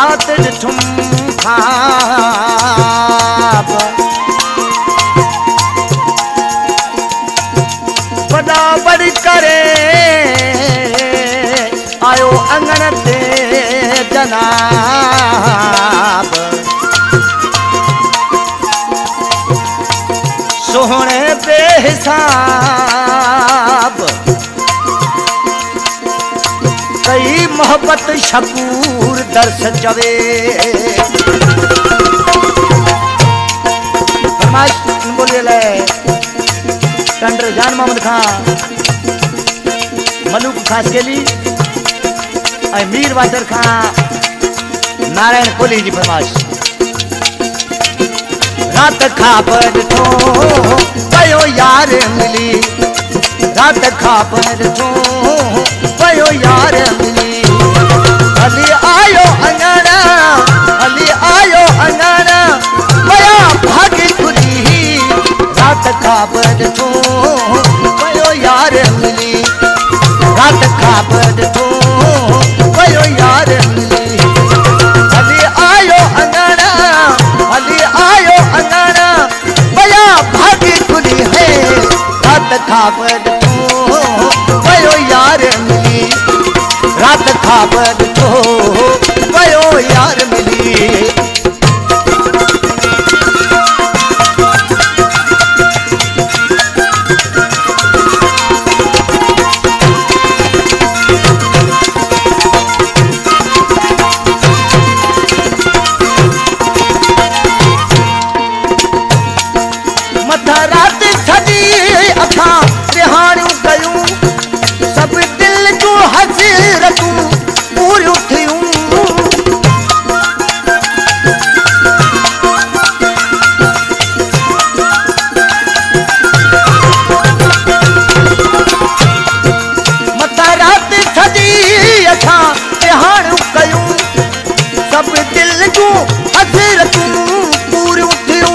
रात ठुम खाब बड़ा बड़ी करे आयो अंगन ते जनाब सोहणे बेहिसाब कई मोहब्बत शकूर दर्श जवे फरमाइश बोलिए ले टंडर जान मोहम्मद खान मलूक खास के लिए मीर वादर खान नारायण कोहली जी फरमाइश रात खाबर थो पयो यार मिली रात खाबर थो पयो यार मिली हली आयो अंगना पया भागी खुदी रात खाबर थो पयो यार मिली रात खाबर थो पयो यार मिली हली आयो अंगना पया भागी खुदी है रात खाबर थो पयो यार मिली रात खाबर थो पयो यार मिली रात सजी अखा रिहाणियूं कयूं सब दिल जूं हसरतूं पूरियूं थियूं मथां रात सजी अखा रिहाणियूं कयूं सब दिल जूं हसरतूं पूरियूं थियूं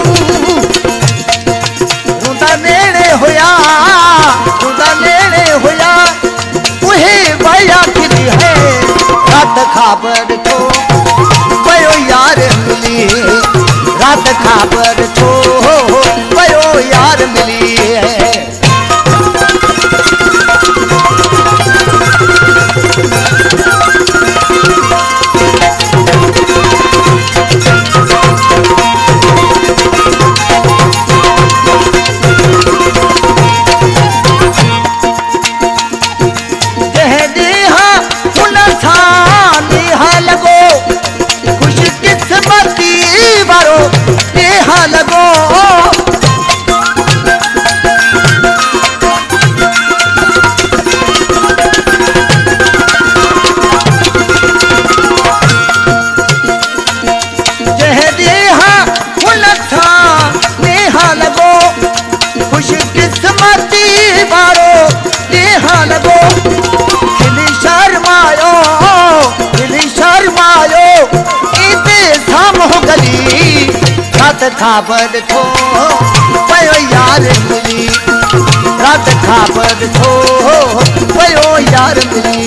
नेड़े होया उहे वया खिली है रात खाबर थो पयो यार मिली रात खाबर थो पयो यार मिली है लगो जह देहा फुल था नेहा लगो खुश किस्मती वारो नेहा लगो खिली शर्मायो इते सामो गली रात खाबर थो पयो यार मिली रात खाबर थो पयो यार मिली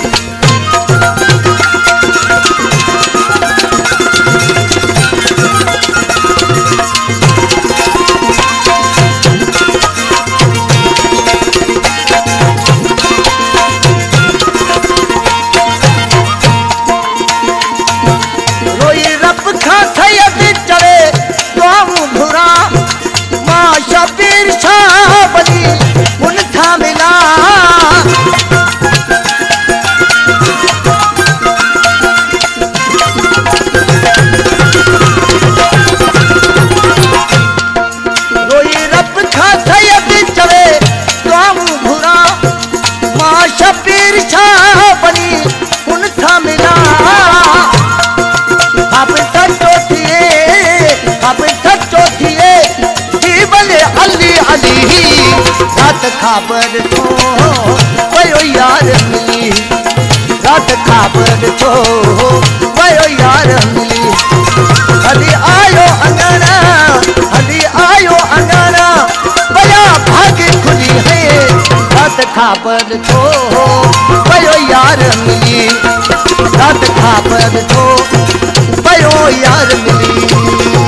रोई रब खां सैयद चवे शबीर शाह बली उन था मिला रोई रब खा सैयद चवे तुम भुरा मां शबीर शाह बली उन था मिला आप सच्चो थिए अली अली रात खाबर थो पयो यार मिली रात खाबर थो पयो यार मिली हली आयो अंगना पया भागी खुली है रात खाबर थो पयो यार मिली रात खाबर थो यार मिली।